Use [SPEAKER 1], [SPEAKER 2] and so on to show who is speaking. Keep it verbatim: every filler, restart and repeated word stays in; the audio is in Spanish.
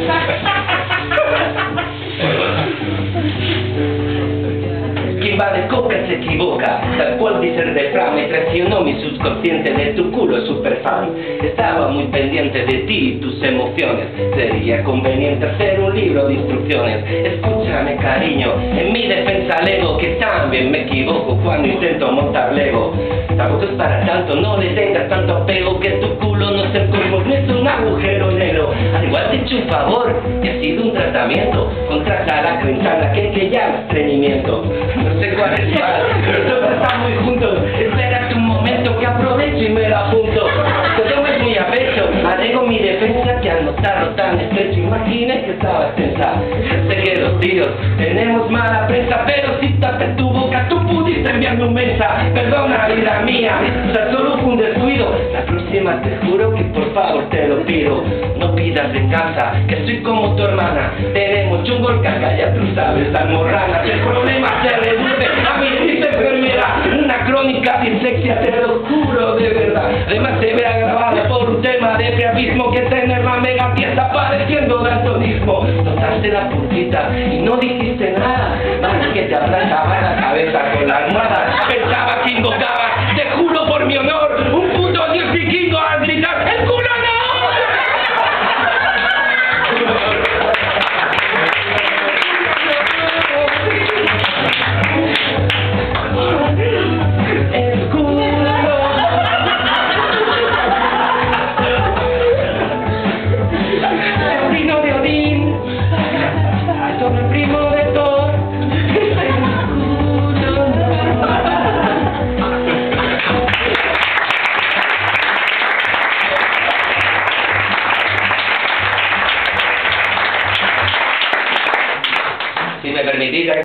[SPEAKER 1] Quien va de coca se equivoca, tal cual dice el refrán. Me traicionó mi subconsciente, de tu culo super fan. Estaba muy pendiente de ti y tus emociones. Sería conveniente hacer un libro de instrucciones. Escúchame cariño, en mi defensa alego que también me equivoco cuando intento montar Lego. Tampoco es para tanto, no le tengas tanto apego, que tu culo no es el cosmos, no es un agujero negro. Al igual te he hecho un favor, que ha sido un tratamiento contra la crenzana que que llama estreñimiento. No sé cuál es cuál, pero todos estamos muy juntos. Espérate un momento que aprovecho y me lo apunto. Te tomes muy a pecho, alego mi defensa, que al notarlo tan estrecho imagines que estaba extensa. Sé que los tíos tenemos mala prensa, pero si tapé tu boca tú pudiste enviarme un mensaje. Perdona vida mía, o sea, solo fue un descuido. La próxima te juro que por favor te lo pido. No pidas de casa, que soy como tu hermana. Tenemos chungo caca, ya tú sabes, almorranas. El problema se reduce a mi triste enfermedad. Una crónica dislexia, te lo juro de verdad. Además se ve agravada por un tema de priapismo, que tener la mega pieza padeciendo daltonismo. Notaste la puntita y no dijiste nada, más que te aplastaba la cabeza con la almohada. Pensaba que invocaba, te juro por mi honor, un puto dios vikingo al gritar ¡el culo no! El culo. El primo de Odín, el sobreprimo de Thor. Si me permitís